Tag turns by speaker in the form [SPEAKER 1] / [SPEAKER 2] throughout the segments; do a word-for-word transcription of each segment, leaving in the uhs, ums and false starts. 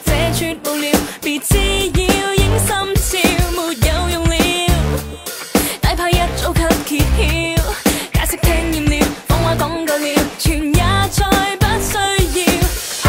[SPEAKER 1] 這絕無聊，別滋擾，影心照沒有用了，底牌一早給揭曉，解釋聽厭了，謊話講夠了，全也再不需要。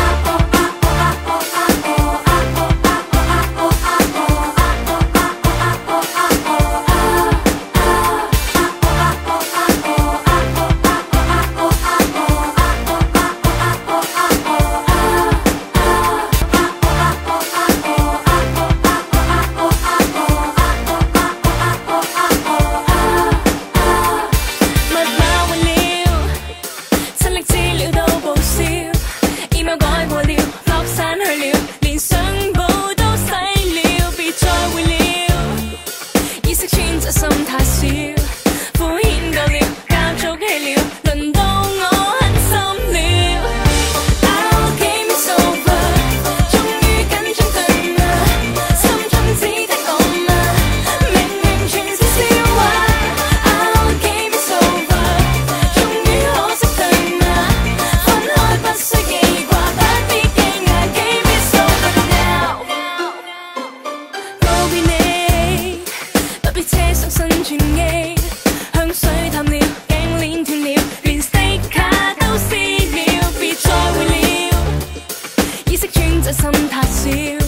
[SPEAKER 1] 心太少，敷衍夠了，交足氣了，輪到我狠心了。Our game is over， 終於緊張對嗎？心中只得我嗎？明明全是笑話。Our game is over， 終於可惜對嗎？分開不需記掛，不必驚訝。Game is over now， 告別你，不必車上新傳記，香水淡了，頸鏈斷了，連 sticker 都撕了，別再會了，意識轉就心太少。